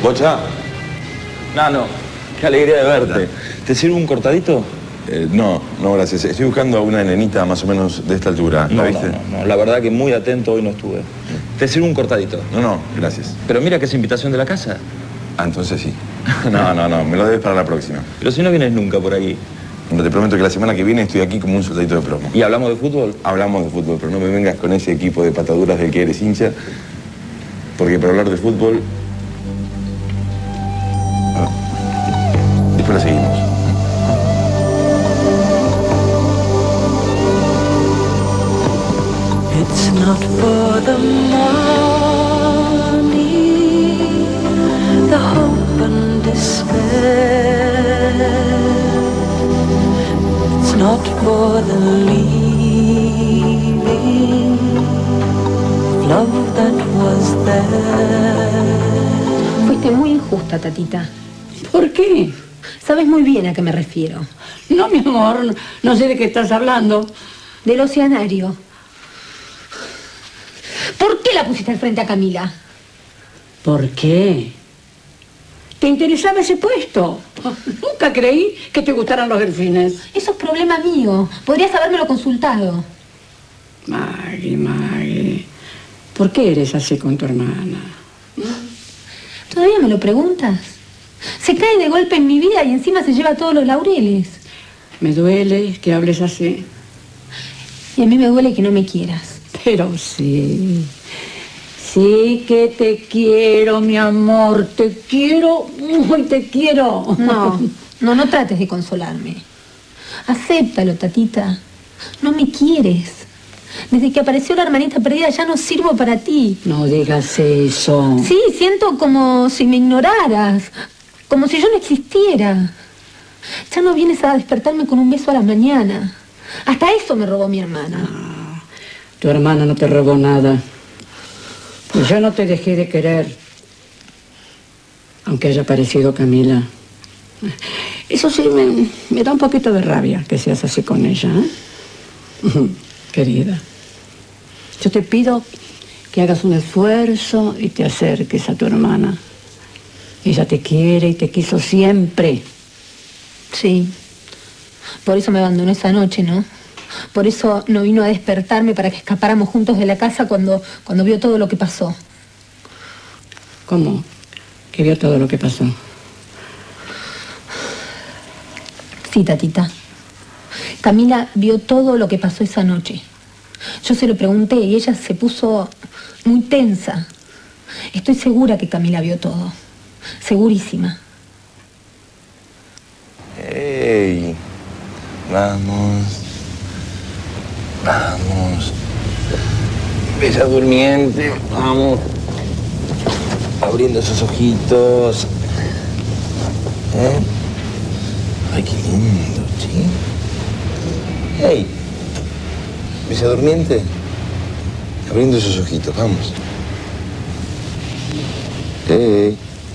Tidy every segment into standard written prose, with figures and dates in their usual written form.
¿Bocha? Nano, qué alegría de verte. ¿Te sirve un cortadito? No, gracias. Estoy buscando a una nenita más o menos de esta altura. No, viste? no, la verdad que muy atento hoy no estuve. ¿Te sirve un cortadito? No, gracias. Pero mira que es invitación de la casa. Ah, entonces sí. No, me lo debes para la próxima. Pero si no vienes nunca por aquí. No, te prometo que la semana que viene estoy aquí como un soldadito de plomo. ¿Y hablamos de fútbol? Hablamos de fútbol, pero no me vengas con ese equipo de pataduras del que eres hincha, porque para hablar de fútbol... después la seguimos. It's not for the money, the hope and despair. It's not for the leaving love that was there. Fuiste muy injusta, tatita. ¿Por qué? Sabes muy bien a qué me refiero. No, mi amor, no sé de qué estás hablando. Del oceanario. ¿Por qué la pusiste al frente a Camila? ¿Por qué? ¿Te interesaba ese puesto? Nunca creí que te gustaran los delfines. Eso es problema mío. Podrías habérmelo consultado. Maggie, ¿por qué eres así con tu hermana? ¿Todavía me lo preguntas? Se cae de golpe en mi vida y encima se lleva todos los laureles. Me duele que hables así. Y a mí me duele que no me quieras. Pero sí. Sí que te quiero, mi amor. Te quiero, muy te quiero. No trates de consolarme. Acéptalo, tatita. No me quieres. Desde que apareció la hermanita perdida ya no sirvo para ti. No digas eso. Sí, siento como si me ignoraras. Como si yo no existiera. Ya no vienes a despertarme con un beso a la mañana. Hasta eso me robó mi hermana. Tu hermana no te robó nada. Pues yo no te dejé de querer. Aunque haya aparecido Camila. Eso sí, me da un poquito de rabia que seas así con ella, ¿eh? Querida, yo te pido que hagas un esfuerzo y te acerques a tu hermana. Ella te quiere y te quiso siempre. Sí. Por eso me abandonó esa noche, ¿no? Por eso no vino a despertarme para que escapáramos juntos de la casa cuando vio todo lo que pasó. ¿Cómo? ¿Que vio todo lo que pasó? Sí, tatita. Camila vio todo lo que pasó esa noche. Yo se lo pregunté y ella se puso muy tensa. Estoy segura que Camila vio todo. Segurísima. ¡Ey! Vamos. Bella durmiente. Vamos. Abriendo esos ojitos. Ay, qué lindo, ¿sí? ¡Ey! Bella durmiente. Abriendo esos ojitos, vamos. ¡Ey!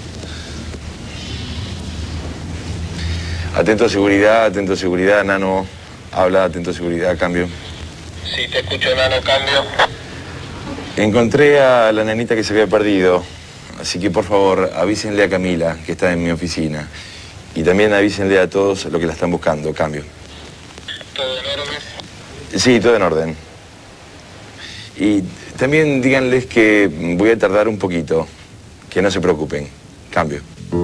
Atento a seguridad, Nano. Habla, atento a seguridad, cambio. Sí, te escucho, Nano, cambio. Encontré a la nenita que se había perdido. Así que, por favor, avísenle a Camila, que está en mi oficina. Y también avísenle a todos lo que la están buscando, cambio. ¿Todo en orden? Sí, todo en orden. Y también díganles que voy a tardar un poquito. Que no se preocupen. Cambio.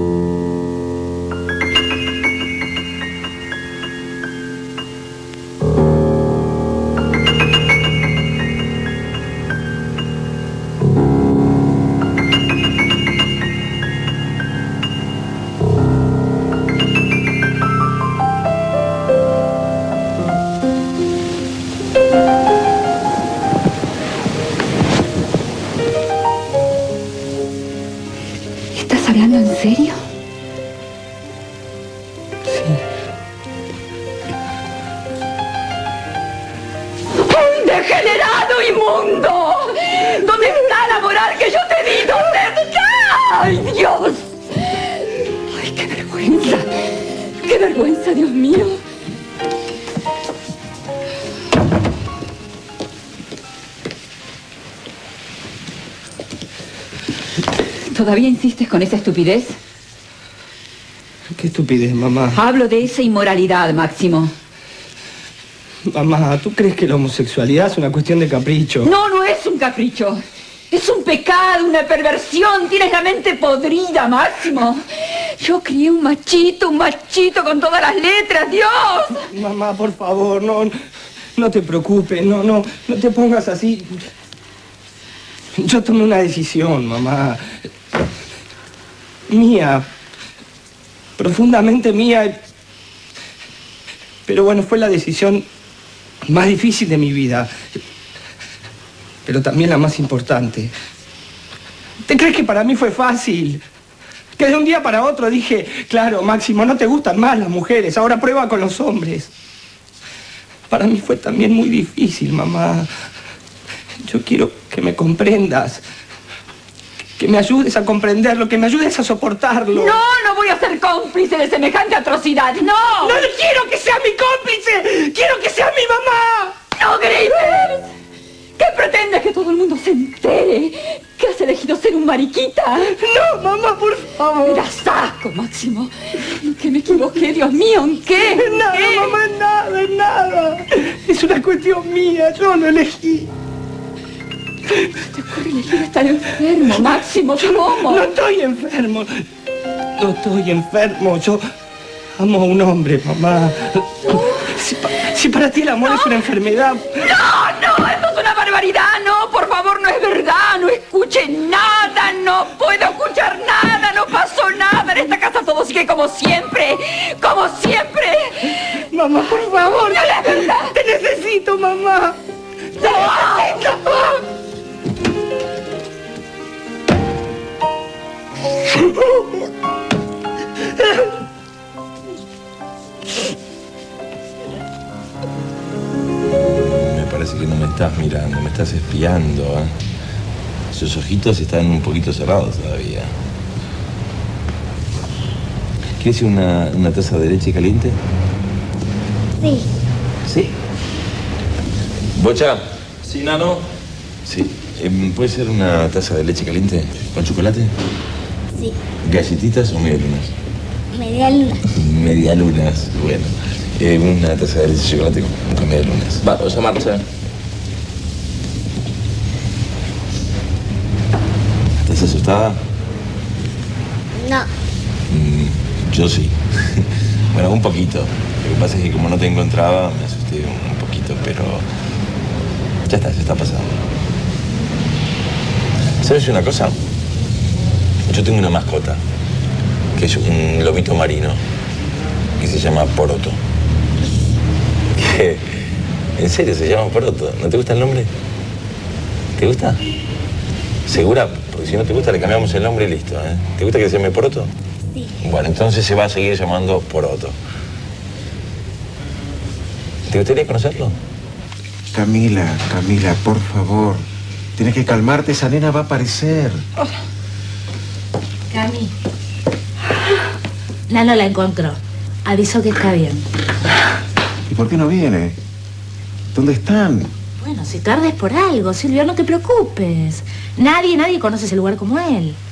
¿Estás hablando en serio? ¡Un degenerado inmundo! ¿Dónde está la moral que yo te di? ¿Dónde está? ¡Ay, Dios! ¡Ay, qué vergüenza! ¡Qué vergüenza, Dios mío! ¿Todavía insistes con esa estupidez? ¿Qué estupidez, mamá? Hablo de esa inmoralidad, Máximo. Mamá, ¿tú crees que la homosexualidad es una cuestión de capricho? No, no es un capricho. Es un pecado, una perversión. Tienes la mente podrida, Máximo. Yo crié un machito con todas las letras, Dios. Mamá, por favor, no te preocupes, no te pongas así. Yo tomé una decisión, mamá. Mía. Profundamente mía. Pero bueno, fue la decisión más difícil de mi vida. Pero también la más importante. ¿Te crees que para mí fue fácil? Que de un día para otro dije, claro, Máximo, no te gustan más las mujeres, ahora prueba con los hombres. Para mí fue también muy difícil, mamá. Yo quiero que me comprendas. Que me ayudes a comprenderlo, que me ayudes a soportarlo. No voy a ser cómplice de semejante atrocidad, no. No quiero que sea mi cómplice, quiero que sea mi mamá. ¡No grites! ¿Qué pretendes que todo el mundo se entere? ¿Que has elegido ser un mariquita? No, mamá, por favor. Me das asco, Máximo. ¿En qué me equivoqué, Dios mío? ¿En qué? Nada, ¿Qué? mamá, nada. Es una cuestión mía, yo lo elegí. ¿Te ocurre elegir estar enfermo, Máximo? ¿Cómo? No estoy enfermo. No estoy enfermo. Yo amo a un hombre, mamá. Si para ti el amor es una enfermedad... No, esto es una barbaridad. No, por favor, no es verdad. No escuché nada, no puedo escuchar nada. No pasó nada. En esta casa todo sigue como siempre. Como siempre. Mamá, por favor. No es verdad. Te necesito, mamá. Te necesito. Me parece que no me estás mirando, me estás espiando, ¿eh? Sus ojitos están un poquito cerrados todavía. ¿Quieres una taza de leche caliente? Sí. ¿Sí? ¿Bocha? Sí, Nano. Sí. ¿Puede ser una taza de leche caliente con chocolate? Sí. ¿Galletitas o medialunas? Media luna. Medialunas, bueno. Una taza de leche de chocolate con medialunas. Vamos a marchar. ¿Estás asustada? No. Yo sí. Bueno, un poquito. Lo que pasa es que como no te encontraba, me asusté un poquito, pero ya está pasando. ¿Sabes una cosa? Yo tengo una mascota, que es un lobito marino, que se llama Poroto. ¿Qué? ¿En serio se llama Poroto? ¿No te gusta el nombre? ¿Te gusta? ¿Segura? Porque si no te gusta le cambiamos el nombre y listo, ¿eh? ¿Te gusta que se llame Poroto? Sí. Bueno, entonces se va a seguir llamando Poroto. ¿Te gustaría conocerlo? Camila, por favor. Tienes que calmarte, esa nena va a aparecer. Cami. Nano la encontró. Avisó que está bien. ¿Y por qué no viene? ¿Dónde están? Bueno, si tardes por algo, Silvio, no te preocupes. Nadie conoce ese lugar como él.